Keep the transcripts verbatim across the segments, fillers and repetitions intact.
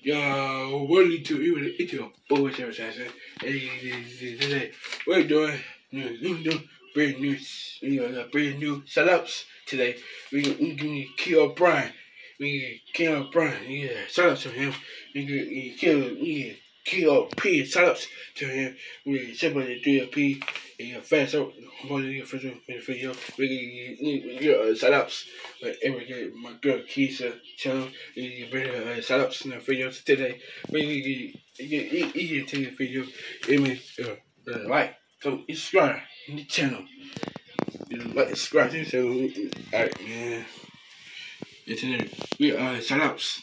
Yo, what do you do? You really into a bullshit session. Today, we're doing new, new, new, brand new, you know, brand new setups today. We we we kill Brian. We kill Brian. Yeah, setups to him. We we kill we kill P setups to him. We simply do a P. Yeah, fast out. More than your first video. We we get uh, setups. But every day, my girl Keisha channel. We bring her uh, setups in the videos today. We get easier to the video. I mean, uh, uh, like, come subscribe to the channel. Like, subscribe to the channel. Alright, man. Yeah, today we uh setups.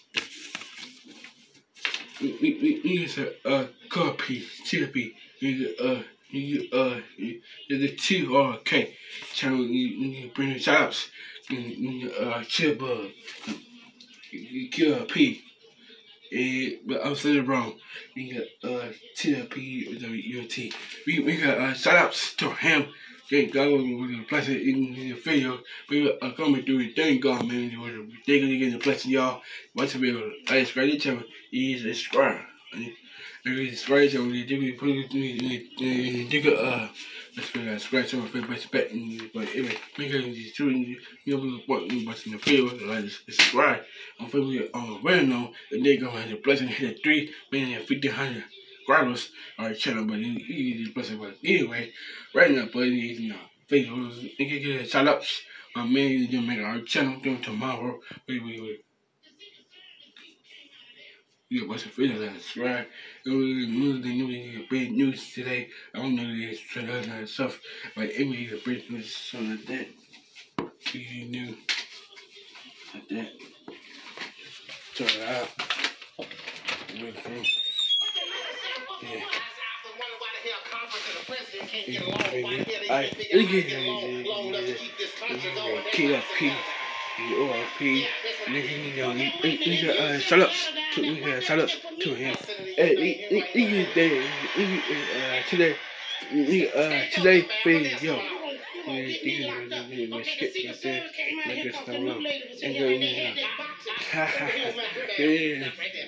We we we we use a uh copy, chippy. We uh. You uh, you, the T R K channel. You, you bring the shoutouts. You, you uh, Chillbug. You, you kill P. Eh, but I'm saying it wrong. We got uh T L P U T. We we got uh shoutouts to him. Thank God with the blessing in the video. We got uh, coming through it. Thank God, man. With the digging in the blessing, y'all. Once we able to like subscribe to the channel, is subscribe. Maybe scratch on the digger, put it in the digger, uh, let's go, scratch on my face by specting, but anyway, make it these two, you know, what you watch in the field, like, subscribe. I'm feeling on random, the nigga has a blessing hit at three million fifteen hundred subscribers on the channel, but you need this blessing, but anyway, right now, buddy, you know, videos, nigga, get a shout outs, my man, you gonna make our channel doing tomorrow, wait, wait, wait. You watch the video, that's right. It was news, the news, big news today. I don't know this trailer and stuff, but it was a big news, something like that. You knew, like that. Turn it out. Wait for it. Yeah. Alright, look at it. K F P. O R P, nigga, you know, nigga, uh, shout outs to, nigga, shout outs to him. Hey, nigga, today, uh, today, nigga, uh, today, video, nigga, nigga, skip right there, nigga, stop low, and go, nigga, ha ha ha, yeah.